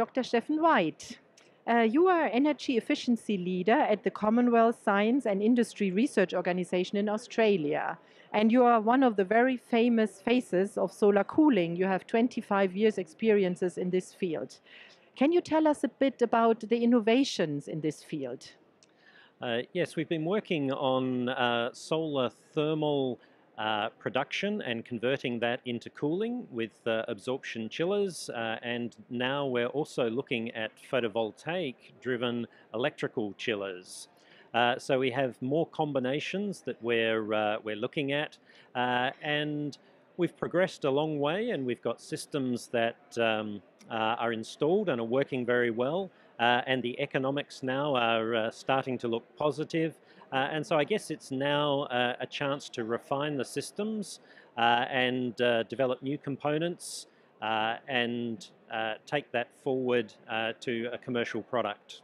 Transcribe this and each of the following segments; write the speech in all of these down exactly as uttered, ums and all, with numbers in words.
Doctor Steffen White. Uh, you are energy efficiency leader at the Commonwealth Science and Industry Research Organization in Australia. And you are one of the very famous faces of solar cooling. You have twenty-five years experiences in this field. Can you tell us a bit about the innovations in this field? Uh, yes, we've been working on uh, solar thermal uh, production and converting that into cooling with uh, absorption chillers, uh, and now we're also looking at photovoltaic driven electrical chillers. Uh, so we have more combinations that we're, uh, we're looking at, uh, and we've progressed a long way, and we've got systems that um, uh, are installed and are working very well. Uh, and the economics now are uh, starting to look positive. Uh, and so I guess it's now uh, a chance to refine the systems uh, and uh, develop new components uh, and uh, take that forward uh, to a commercial product.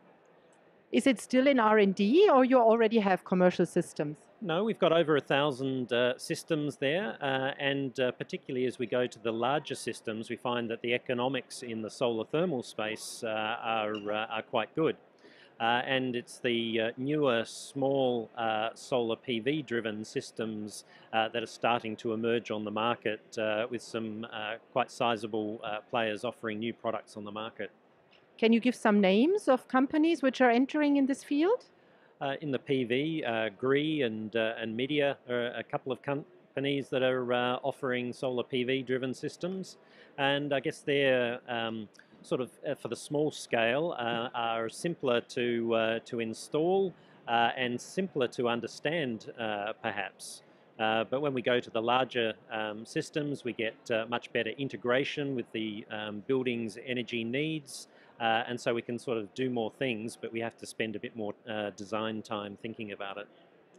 Is it still in R and D or you already have commercial systems? No, we've got over a thousand uh, systems there, uh, and uh, particularly as we go to the larger systems, we find that the economics in the solar thermal space uh, are, uh, are quite good. Uh, and it's the uh, newer, small uh, solar P V driven systems uh, that are starting to emerge on the market uh, with some uh, quite sizable uh, players offering new products on the market. Can you give some names of companies which are entering in this field? Uh, in the P V, uh, Gree and, uh, and Midea are a couple of companies that are uh, offering solar P V driven systems, and I guess they're um, sort of uh, for the small scale uh, are simpler to, uh, to install uh, and simpler to understand uh, perhaps. Uh, but when we go to the larger um, systems, we get uh, much better integration with the um, building's energy needs. Uh, and so we can sort of do more things, but we have to spend a bit more uh, design time thinking about it.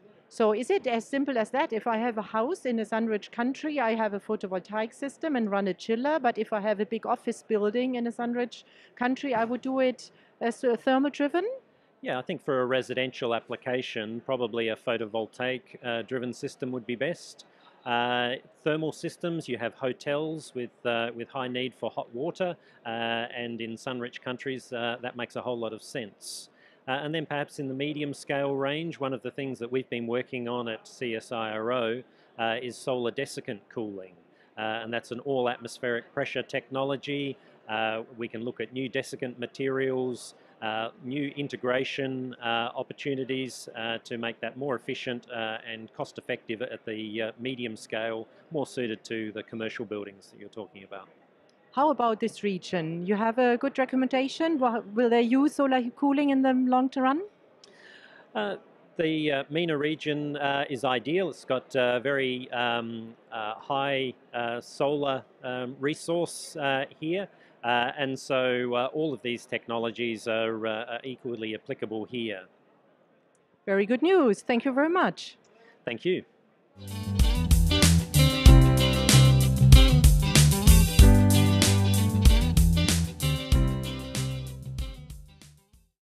So is it as simple as that? If I have a house in a sun-rich country, I have a photovoltaic system and run a chiller, but if I have a big office building in a sun-rich country, I would do it as uh, thermal-driven? Yeah, I think for a residential application, probably a photovoltaic uh, driven system would be best. Uh, thermal systems, you have hotels with, uh, with high need for hot water, uh, and in sun-rich countries uh, that makes a whole lot of sense. Uh, and then perhaps in the medium scale range, one of the things that we've been working on at C S I R O uh, is solar desiccant cooling. Uh, and that's an all atmospheric pressure technology. Uh, we can look at new desiccant materials, Uh, new integration uh, opportunities uh, to make that more efficient uh, and cost effective at the uh, medium scale, more suited to the commercial buildings that you're talking about. How about this region? You have a good recommendation? Will they use solar cooling in the long run? Uh, the uh, MENA region uh, is ideal. It's got uh, very um, uh, high uh, solar um, resource uh, here. Uh, and so uh, all of these technologies are, uh, are equally applicable here. Very good news. Thank you very much. Thank you.